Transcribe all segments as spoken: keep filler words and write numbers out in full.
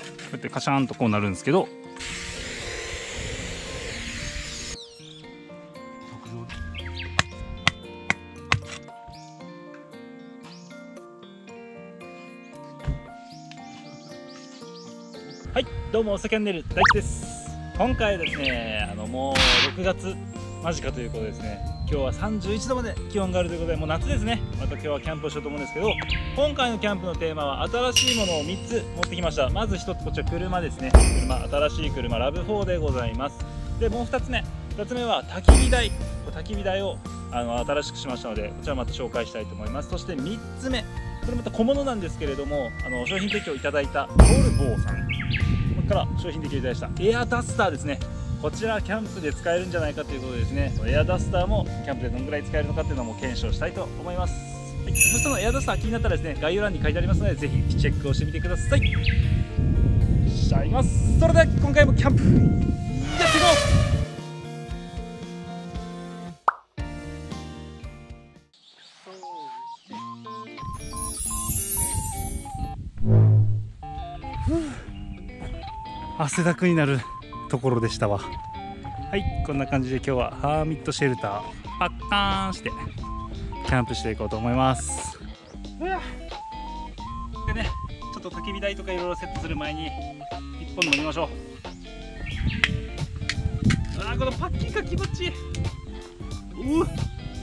やってカシャーンとこうなるんですけど、はい、どうもセカンドネル大地です。今回ですね、あのもうろくがつ間近ということですね。今日はさんじゅういちどまで気温があるということで、もう夏ですね。また今日はキャンプをしようと思うんですけど、今回のキャンプのテーマは新しいものをみっつ持ってきました。まずひとつ、こちら車ですね。車、新しい車ラブフォーでございます。でもうふたつめ、ふたつめは焚き火台、焚き火台をあの新しくしましたので、こちらまた紹介したいと思います。そしてみっつめ、これまた小物なんですけれども、あの商品提供いただいたボルボーさんから商品提供いただきましたエアダスターですね。こちらキャンプで使えるんじゃないかということでですね、エアダスターもキャンプでどのぐらい使えるのかっていうのも検証したいと思います。はい、そしてそのエアダスター気になったらですね、概要欄に書いてありますので、ぜひチェックをしてみてください。じゃあ行きます。それでは今回もキャンプやっていこう。汗だくになるところでしたわ。はい、こんな感じで今日はハーミットシェルターパッカーンしてキャンプしていこうと思います。でね、ちょっと焚き火台とかいろいろセットする前にいっぽん飲みましょう。あー、このパッキンが気持ちいい。うわ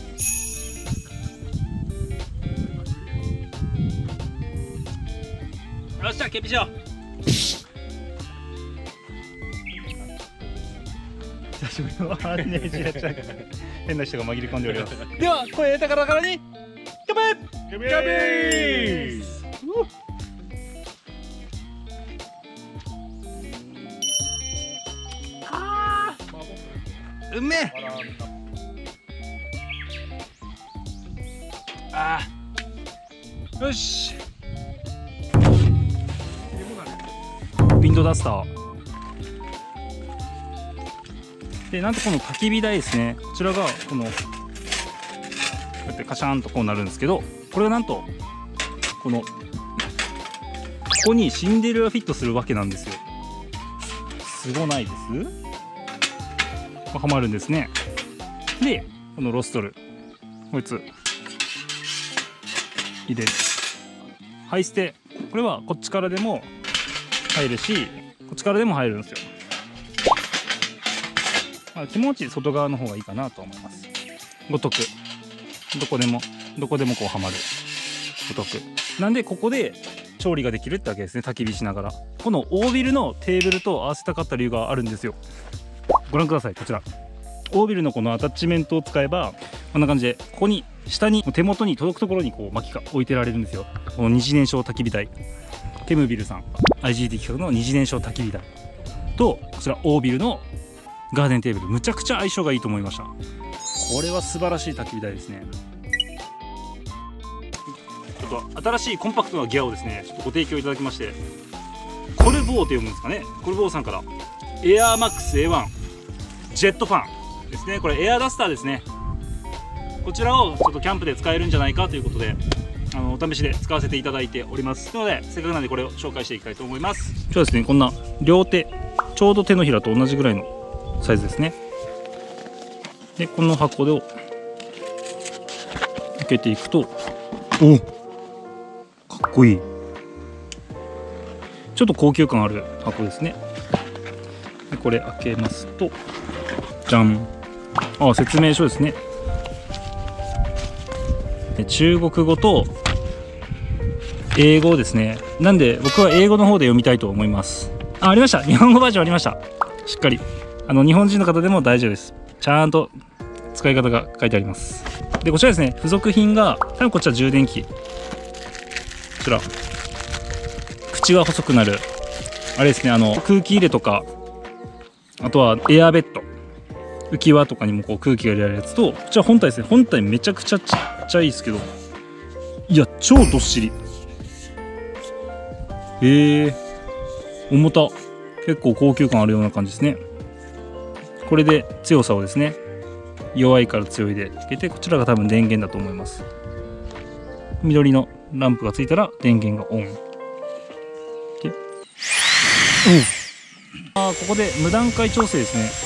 よっしゃ、ケピしよう。久しぶりのアーネージやっちゃう変な人が紛れ込んでおります。では声入れたからからにキャベキャベース。あーうめえ。あーよし、ウィンドダスターで、なんとこの焚き火台ですね、こちらがこのこうやってカシャーンとこうなるんですけど、これがなんとこのここにシンデレラフィットするわけなんですよ。すごないです？はまるんですね。でこのロストルこいつ入れる、ハイステ、これはこっちからでも入るしこっちからでも入るんですよ。まあ、気持ち外側の方がいいかなと思います。ごとくどこでもどこでもこうはまるごとくなんで、ここで調理ができるってわけですね。焚き火しながらこのオービルのテーブルと合わせたかった理由があるんですよ。ご覧ください、こちらオービルのこのアタッチメントを使えばこんな感じで、ここに下に手元に届くところにこう薪が置いてられるんですよ。この二次燃焼焚き火台、ケムビルさん アイジーティー 企画の二次燃焼焚き火台と、こちらオービルのガーデンテーブル、むちゃくちゃ相性がいいと思いました。これは素晴らしい焚き火台ですね。ちょっと新しいコンパクトなギアをですね、ちょっとご提供いただきまして、コルボーと読むんですかね、コルボーさんからエアーマックス エーワン ジェットファンですね。これエアダスターですね。こちらをちょっとキャンプで使えるんじゃないかということで、あのお試しで使わせていただいておりますので、せっかくなんでこれを紹介していきたいと思います。今日はですね、こんな両手ちょうど手のひらと同じぐらいのサイズですね。でこの箱を開けていくと、おかっこいい、ちょっと高級感ある箱ですね。でこれ開けますと、じゃん、あ、説明書ですね。で中国語と英語ですね。なんで僕は英語の方で読みたいと思います。あ、ありました、日本語バージョンありました。しっかりあの日本人の方でも大丈夫です。ちゃんと使い方が書いてあります。でこちらですね、付属品が多分こちら充電器、こちら口が細くなるあれですね、あの空気入れとか、あとはエアベッド、浮き輪とかにもこう空気が入れられるやつと、こちら本体ですね。本体めちゃくちゃちっちゃいですけど、いや超どっしり、えー、重た、結構高級感あるような感じですね。これで強さをですね、弱いから強いでつけて、こちらが多分電源だと思います。緑のランプがついたら電源がオンで、 あーここで無段階調整ですね。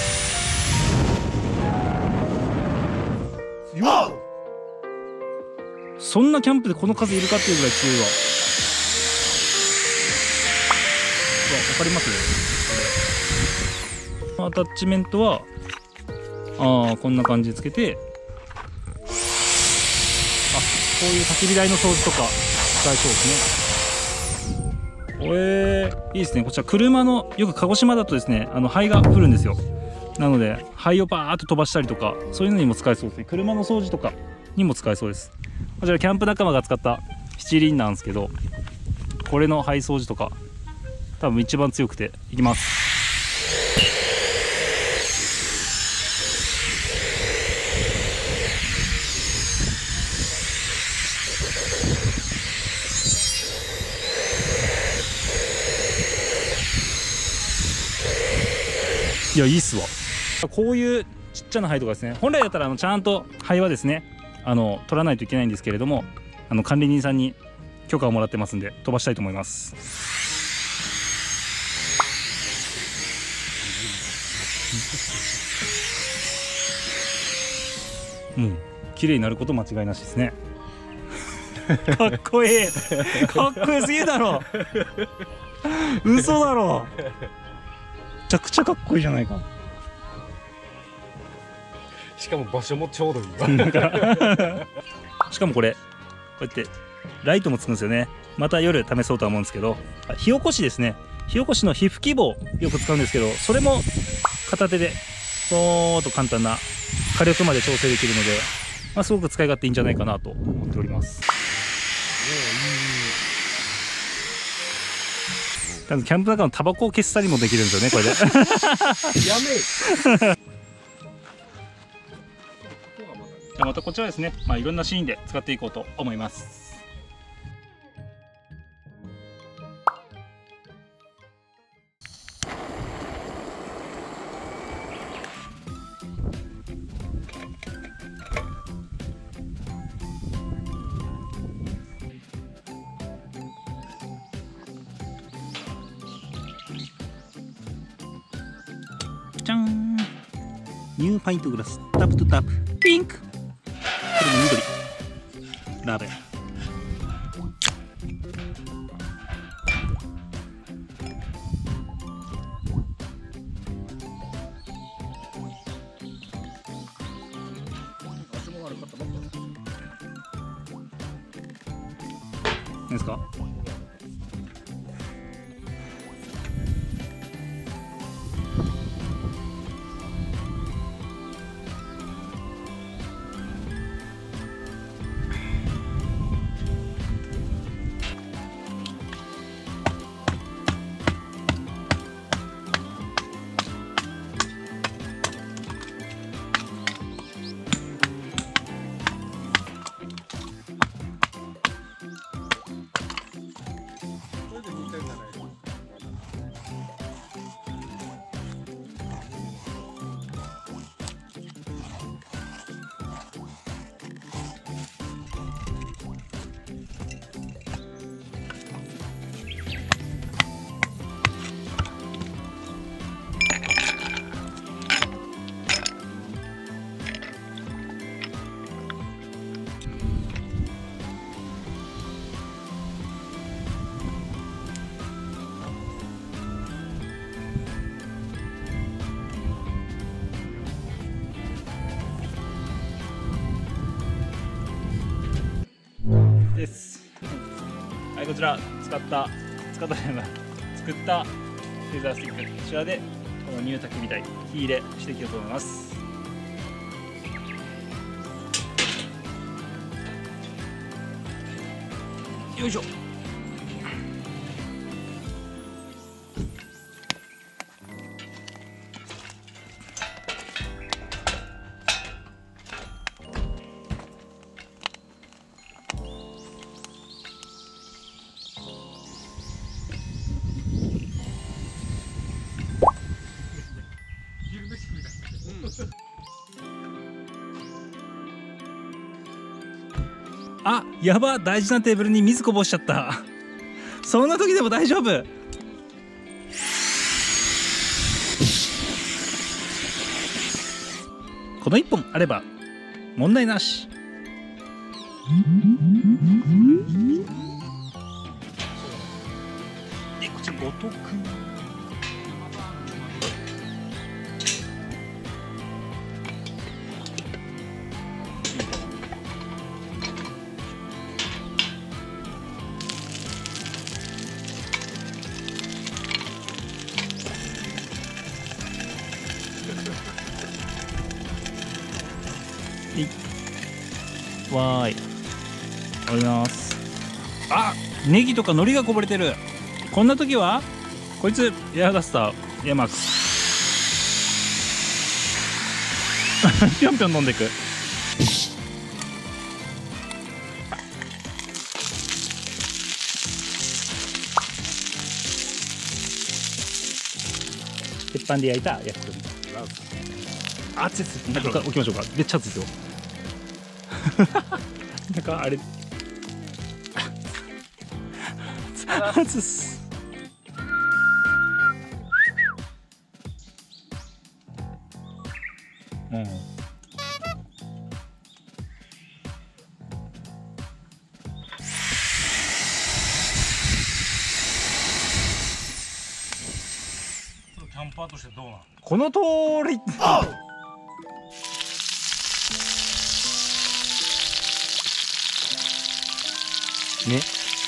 そんなキャンプでこの数いるかっていうぐらい強いわ。わかりますね。アタッチメントはああこんな感じでつけて、あこういう焚き火台の掃除とか使えそうですね。これいいですね。こちら車のよく鹿児島だとですね、あの灰が降るんですよ。なので灰をバーッと飛ばしたりとか、そういうのにも使えそうですね。車の掃除とかにも使えそうです。こちらキャンプ仲間が使った七輪なんですけど、これの灰掃除とか多分一番強くていきます。いやいいっすわ。こういうちっちゃな灰とかですね、本来だったらあのちゃんと灰はですねあの取らないといけないんですけれども、あの管理人さんに許可をもらってますんで飛ばしたいと思います。うん綺麗になること間違いなしですね。かっこいいかっこよすぎるだろ嘘だろ、めちゃくちゃかっこいいじゃないか。 しかも場所もちょうどいいわ。 しかもこれこうやってライトもつくんですよね。また夜試そうとは思うんですけど、火起こしですね。火起こしの火吹き棒よく使うんですけど、それも片手でポーッと簡単な火力まで調整できるので、まあ、すごく使い勝手いいんじゃないかなと思っております。キャンプの中のタバコを消したりもできるんですよね、これで。 やめじゃあまたこちらですね、まあ、いろんなシーンで使っていこうと思います。じゃん、ニューパイントグラスタップトゥタップピンク、これも緑ラベル。何ですか？です。はい、こちら使った使ったじゃない作ったレーザースティック、こちらでこのニュー焚き火台火入れしていきたいと思います。よいしょ。あ、やば、大事なテーブルに水こぼしちゃった。そんな時でも大丈夫。 このいっぽんあれば問題なし。でこっちごとくわーい、ありがとうございます。あ、ネギとか海苔がこぼれてる。こんな時はこいつエアダスターエアマックスぴょんぴょん飲んでいく。鉄板で焼いた焼き鳥。熱いです。なんか置きましょうか。めっちゃ熱いですよ。なんかあれ熱いっす。うん。キャンパーとしてどうなの？この通り。ね。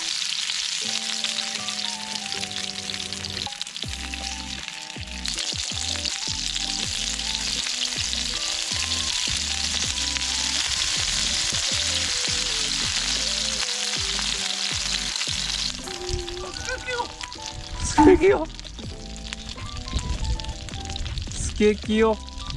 スケキヨ。スケキヨ。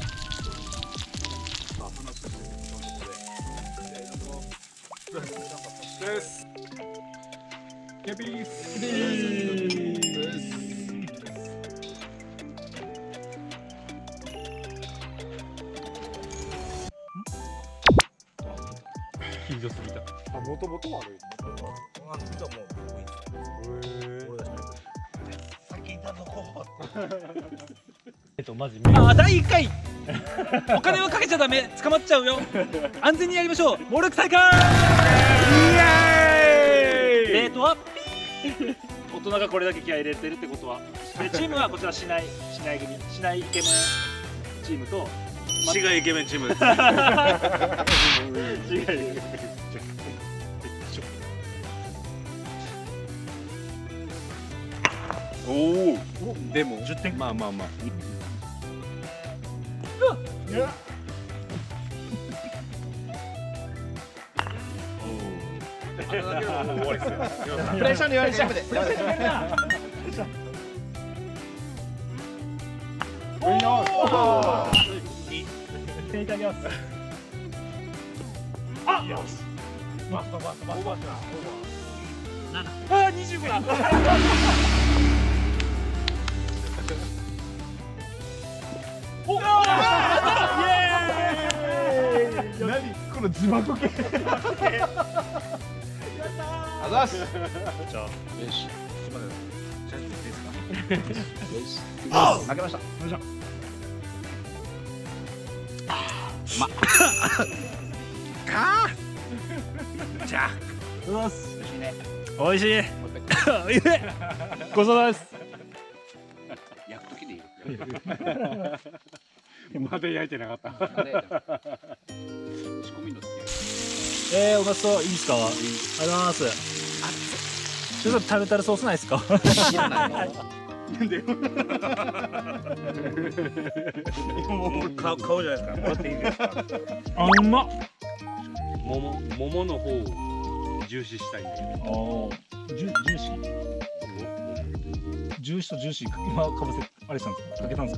です。ケビース。ケビース。緊張すぎた。 あ、もともと悪い。 あ、実はもう先だとこ。 えっとマジ。 あ、だいいっかい。お金をかけちゃダメ。捕まっちゃうよ。安全にやりましょう。モルク大会。イエーイ。レートは大人がこれだけ気合い入れてるってことは、でチームはこちら市内市内組市内イケメンチームと市外イケメンチームです。 市外イケメン。 おお。でもじゅってん。 まあまあまあ。 終わりですよ。 プレッシャーに言われちゃうで。 おお。いただきます。あ、よし。マストマストマスト。あ、二十五だ。お、イエーイ。 何この字幕系。あざす。 じゃあ、よし。 今でチャレンジしていいですか。 よし。 あ、 負けました。 よいしょ。 ま。か。じゃあ。 うわす。美味しいね。美味しい。ごちそうさまです。 焼く時でいい。 まだ焼いてなかった。 仕込みの時。 えー、おかしそう。いいですか。ありがとうございます。ちょっとタルタルソースないですか。 いらないの。なんで。もう顔顔じゃないですか。もらっていいですか。 あ、うまっ。 桃桃の方を重視したいんだけど。 ああ、ジュジューシー。ジューシーとジューシー今かぶせあれしたんですか。かけたん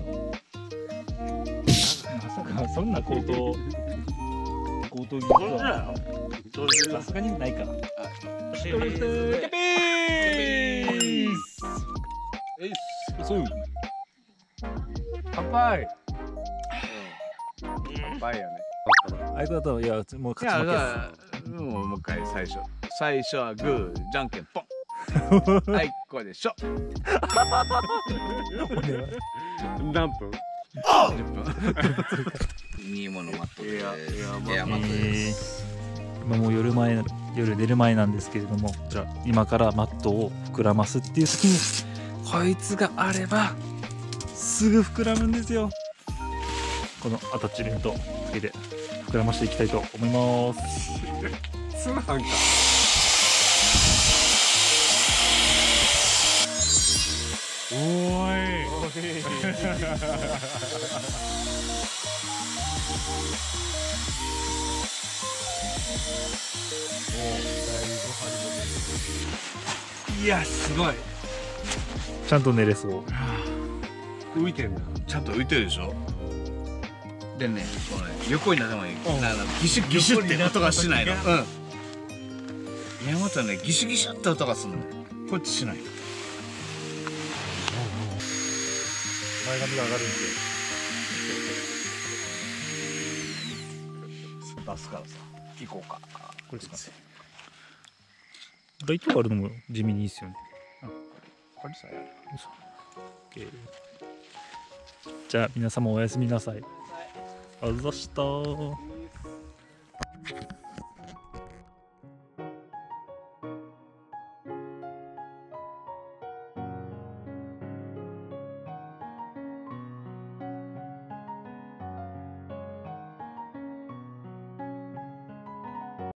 ですか。まさかそんな高等高等技術はさすがにないか。キャピース。 えいっす。 そう。 乾杯。乾杯やね。 ありがとう。いやもういや、 勝ち負けだからもうもう一回最初最初はグーじゃんけんポン。はい、これでしょ。 何分？ じゅっぷんニーモのマットです。 エアエアマットエアマットでえす。 ー、今もう夜前夜寝る前なんですけれども、こちら今からマットを膨らますっていう時にこいつがあればすぐ膨らむんですよ。このアタッチメントつけて膨らましていきたいと思います。 つなんかおーいいやすごい。 ちゃんと寝れそう。 浮いてんだ。 ちゃんと浮いてるでしょ。でね、このね横になってもいい。なんかギシュギシュって音がしないの。うん。山本はねギシュギシュって音がするの。こっちしない。 前髪が上がるんで出すからさ。行こうか。 これですかね。ライトがあるのも地味にいいですよね。 これさやる。 OK じゃあ皆様おやすみなさい。あざしたー。